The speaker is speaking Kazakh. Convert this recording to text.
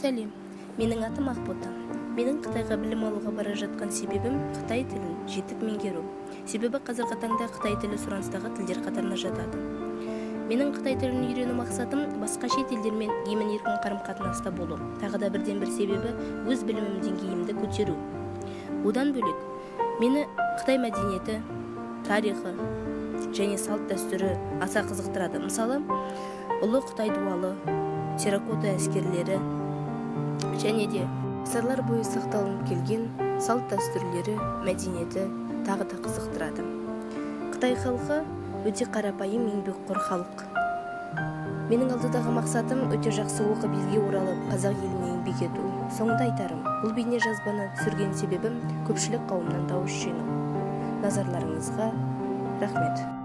Сәлем, менің атым Ақбота. Менің Қытайға білім алуға бара жатқан себебім Қытай тілін жетік меңгеру. Себебі қазіргі таңда Қытай тілі сұраныстағы тілдер қатарына жатады. Менің Қытай тілін үйрену мақсатым басқа шет елдермен емін-еркін қарым-қатынаста болу. Тағы да бірден бір себебі өз білімім деңгейімді көтеру. Одан бөлек, мені Қытай мәдениеті, тарихы және салт дәстүрі аса қызықтырады. Мысалы, ұлы Қытай дуалы, терракота әскерлері және де ғасырлар бойы сақталынып келген салт дәстүрлері, мәдениеті тағы да қызықтырады. Қытай халқы өте қарапайым, еңбекқор халық. Менің алдыдағы мақсатым өте жақсы оқып елге оралып, қазақ еліне еңбек ету. Соңында айтарым, бұл бейне жазбаны түсірген себебім көпшілік қауымнан дауыс жинау. Назарларыңызға рахмет.